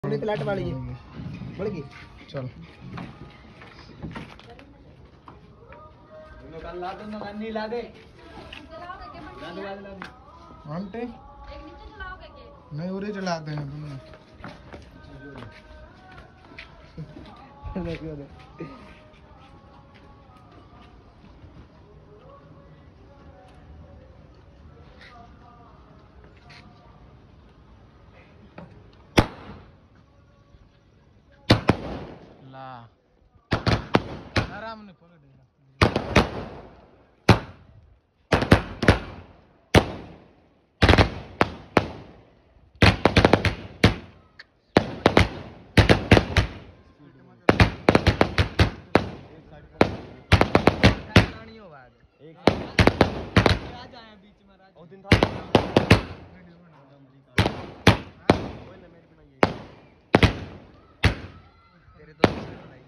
plate वाली है बढ़ गई चल ला दो ना नन्नी ला दे आंटे नहीं उरे चलाते हैं तुम ला आराम ने पकड़ एक राज आया बीच में राज और दिन था तेरे दोस्त